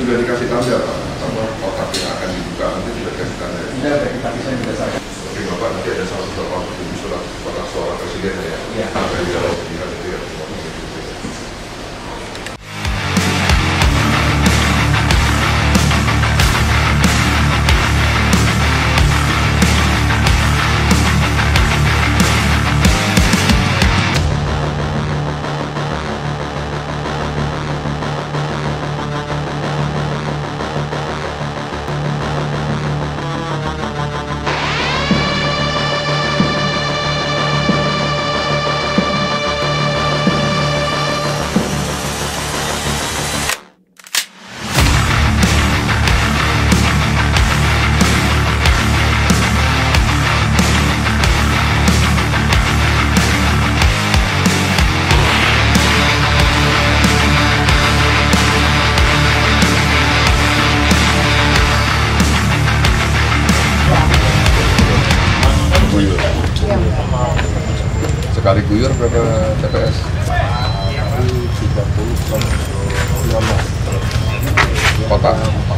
Sudah dikasih tanda Pak, sama kotak yang akan dibuka nanti sudah dikasih tanda. Tidak ada, tapi saya tidak sadar. Tapi Bapak nanti ada salah satu orang yang surat kotak suara presiden ya? Iya. Apa yang di dalam itu ya? Sekali guyur berapa TPS? 30 kota.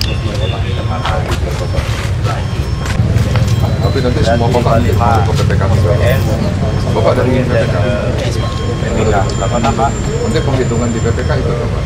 Tapi nanti semua kota masuk ke PPK. Bapak dari PPK. Nanti penghitungan di PPK itu apa?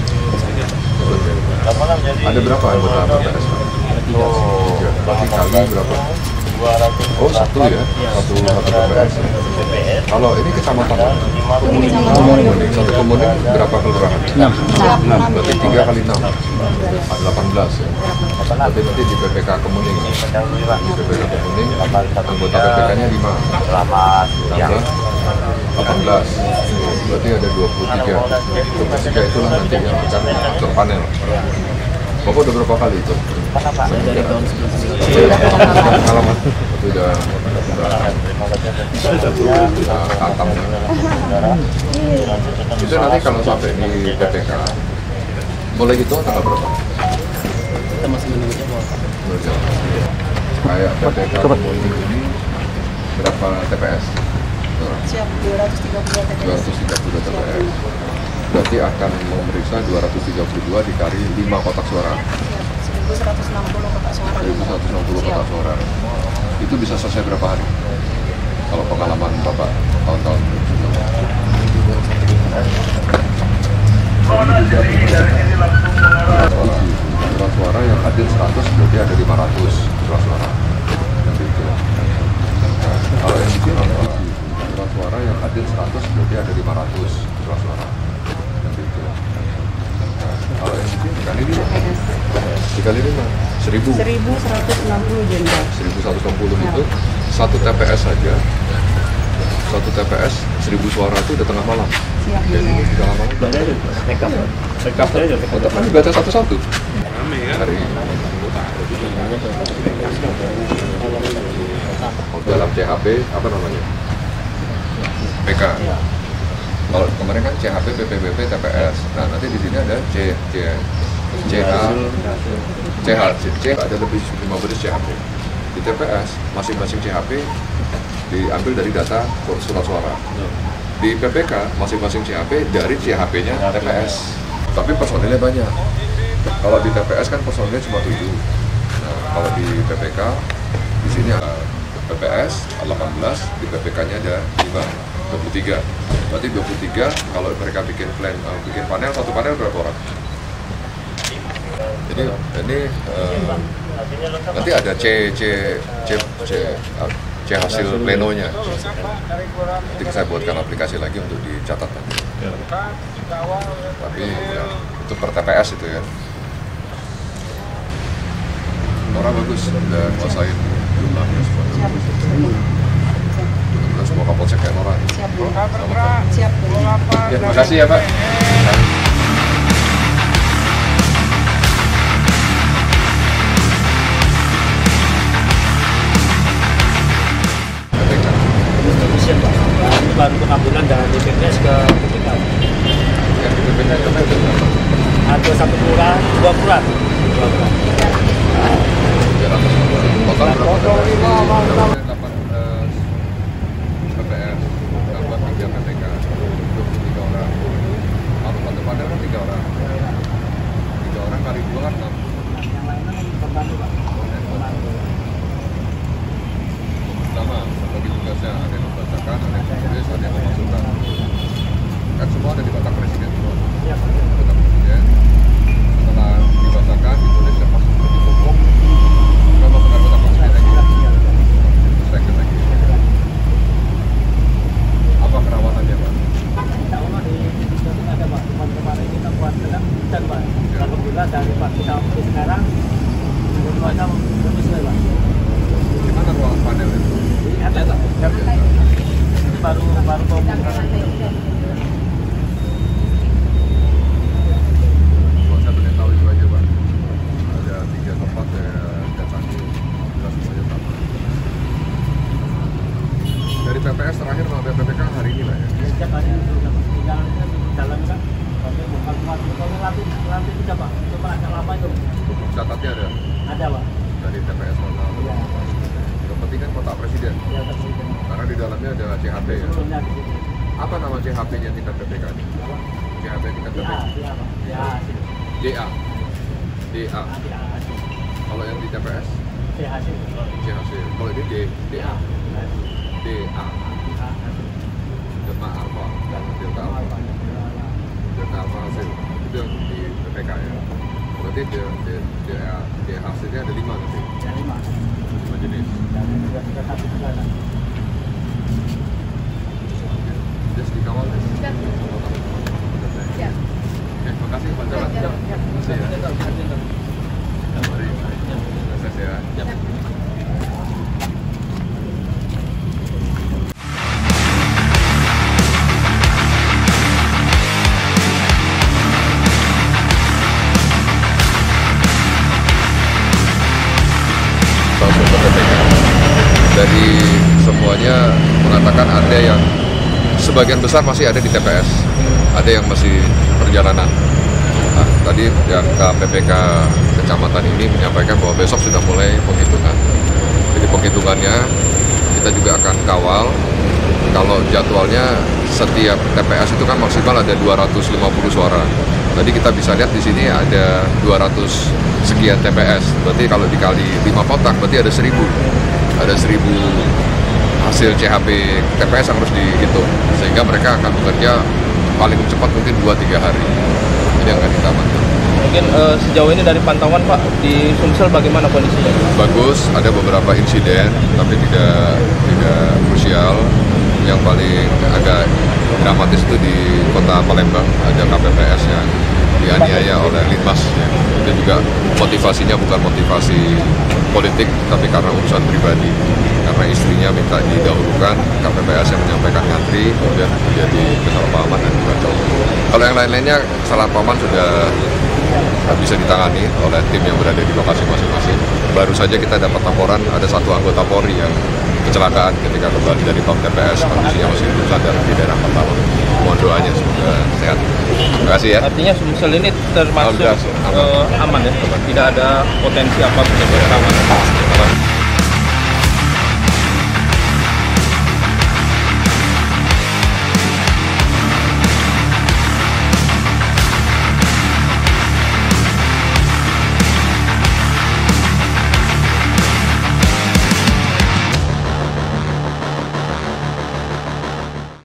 Ada berapa anggota PPS? Berarti kali berapa? Oh, satu ya? Satu PPS. Kalau ini kecamatan? Kemuning. Satu Kemuning berapa kelurahan? 6. Berarti 3 kali 6. 18 ya? Berarti nanti di PPK Kemuning. Di PPK Kemuning, anggota PPK-nya 5. Tambah 18. Berarti ada 23. 23 itulah nanti yang akan ke panel. Bapak udah berapa kali itu? Dari tahun 1999. Pengalaman? Sudah katam. Itu nanti kalau sampai di PPK, mulai hitung tanggal berapa? Kita masih menunggu jadwal. Kayak PPK Kemuning ini berapa TPS? Siap, 232 TPS. 232 TPS. Berarti akan memeriksa 232 dikali 5 kotak suara. 1160 kotak suara. 1160 kotak suara. Itu bisa selesai berapa hari? Kalau pengalaman Bapak tahun-tahun sebelumnya. Surat suara yang hadir 100 berarti ada 500 surat suara. Kalau yang di sini surat suara yang hadir 100 berarti ada 500 surat suara. Kalau yang di sini dikali 5 1000. 1160 jenderal. 1160 itu satu TPS saja. Satu TPS 1000 suara itu udah tengah malam. Siap. Jadi ini sudah lama. Backup aja. Tetap kan dibaca satu-satu. Hari dalam CHP apa namanya? PK. Kalau kemarin kan CHP, PPBP, TPS. Nah nanti di sini ada CH ada lebih 15 CHP. Di TPS masing-masing CHP diambil dari data surat suara. Di PPK masing-masing CHP dari CHP-nya TPS. Tapi personilnya banyak. Kalau di TPS kan personilnya cuma 7. Nah kalau di PPK di sini ada PPS 18, di PPK-nya ada 23. Berarti 23 kalau mereka bikin panel, satu panel berapa orang? Jadi ini nanti ada C hasil plenonya. Nanti saya buatkan aplikasi lagi untuk dicatat nanti. Tapi ya, itu per TPS itu ya. Orang bagus, udah kuasain jumlahnya semua. Semua Kapolsek kayak orang. Siap, Bu. Siap, Bu. Ya, terima kasih ya Pak. Baru pengambilan dari PPS ke PPK. Yang di PPK itu ada berapa? Ada 1 kelurahan, 2 kelurahan. Total berapa? 8 PPS, tambah 3 PPK, 23 orang. Kalau satu panel kan 3 orang. 3 orang kali 2 kan 6. presiden. Iya, Data presiden. Setelah dibacakan, ditulis siapa seperti pokok. Kita masukkan data presiden lagi. Second lagi. Apa perawatannya, Pak? Insya Allah di sini ada Pak. Kemarin kita buat sedang hujan Pak. Alhamdulillah dari pagi sampai sekarang cuaca bagus sekali Pak. Gimana ruang panelnya? Ini ada Pak. Ini baru pembukaan. Kalau saya pengen tahu itu aja, Pak. Ada 3 tempat saya datangi, langsung saja sama. Dari PPS terakhir sampai PPK hari ini lah ya. Setiap hari itu jalannya jalan kan. Sampai bukan kalau lantai 3 Pak. Cuma agak lama itu. Catatnya ada Ada Pak. dari TPS mana? Iya. Yang penting kan kotak presiden. Ya tapi Karena di dalamnya ada CHP ya. sebelumnya di sini. Apa nama CHP-nya tingkat PPK ini? Apa? CHP tingkat Ya, PPK. ya Pak. Ya, sini. DA. DA. Ya, sini. Kalau yang di TPS Ya, sini. CHC. Kalau ini DA. DA. Delta Alpha. Delta Alpha. Delta Alpha hasil. Itu yang di PPK ya. Berarti DA hasilnya ada 5 nanti. 5 jenis. Just dikawal ya. Ya. Oke, makasih Pak Jalan. Makasih ya. Mari. Sukses ya. Dari semuanya mengatakan ada yang sebagian besar masih ada di TPS, ada yang masih perjalanan. Nah, tadi yang KPPK kecamatan ini menyampaikan bahwa besok sudah mulai penghitungan. Jadi penghitungannya kita juga akan kawal. Kalau jadwalnya setiap TPS itu kan maksimal ada 250 suara. Tadi kita bisa lihat di sini ada 200 sekian TPS. Berarti kalau dikali 5 kotak berarti ada 1000. Ada 1000 hasil CHP TPS yang harus dihitung. Sehingga mereka akan bekerja paling cepat mungkin 2-3 hari. Ini yang akan ditamatkan. Mungkin sejauh ini dari pantauan Pak di Sumsel bagaimana kondisinya? Bagus, ada beberapa insiden tapi tidak krusial. Yang paling agak dramatis itu di kota Palembang, ada KPPS yang dianiaya oleh Linmas ya. Itu juga motivasinya bukan motivasi politik tapi karena urusan pribadi, karena istrinya minta didahulukan. KPPS yang menyampaikan ngantri, kemudian terjadi kesalahpahaman dan kacau. Kalau yang lain-lainnya kesalahpahaman sudah bisa ditangani oleh tim yang berada di lokasi masing-masing. Baru saja kita dapat laporan ada satu anggota Polri yang kecelakaan ketika kembali dari PAM TPS, kondisinya masih belum sadar di daerah Pertama. Mohon doanya semoga sehat. Terima kasih ya. Artinya Sumsel ini termasuk Alhamdulillah, aman. aman ya, tidak ada potensi apapun yang berawan.